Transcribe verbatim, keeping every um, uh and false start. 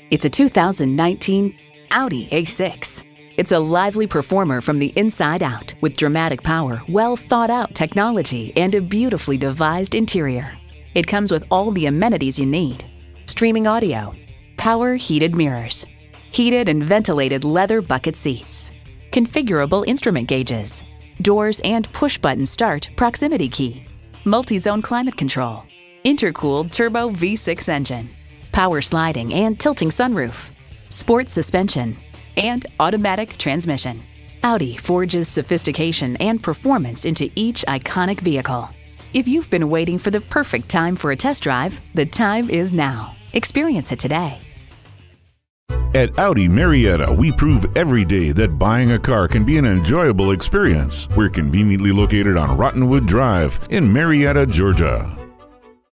It's a two thousand nineteen Audi A six. It's a lively performer from the inside out with dramatic power, well thought out technology, and a beautifully devised interior. It comes with all the amenities you need: streaming audio, power heated mirrors, heated and ventilated leather bucket seats, configurable instrument gauges, doors and push-button start proximity key, multi-zone climate control, intercooled turbo V six engine, power sliding and tilting sunroof, sport suspension, and automatic transmission. Audi forges sophistication and performance into each iconic vehicle. If you've been waiting for the perfect time for a test drive, the time is now. Experience it today. At Audi Marietta, we prove every day that buying a car can be an enjoyable experience. We're conveniently located on Rottenwood Drive in Marietta, Georgia.